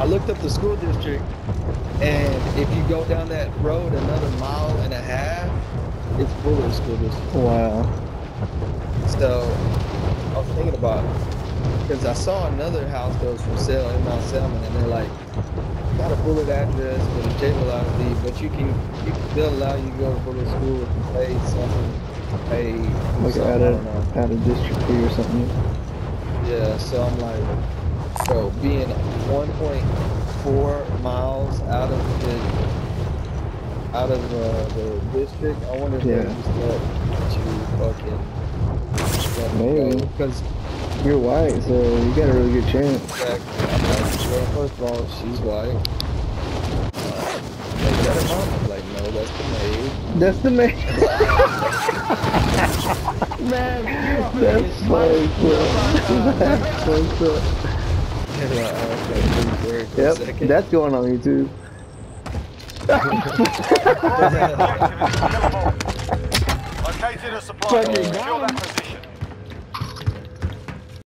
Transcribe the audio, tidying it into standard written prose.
I looked up the school district, and if you go down that road another mile and a half, it's Fuller School District. Wow. So I was thinking about, because I saw another house that was for sale in Mount Salmon, and they're like, got a Bullard address with a J ID, but they'll allow you to go to Bullard School if you pay something, like out of district fee or something. Yeah, so I'm like, so being 1.4 miles out of the district, I wonder if they just let you fucking maybe because you're white, so you got a really good chance. Exactly. I'm like, well, first of all, she's white. Is that her mom? I'm like, no, that's the maid. That's the maid. Man, that's funny. That's so cool. Yep, that's going on YouTube. Located a supply. Secure that position.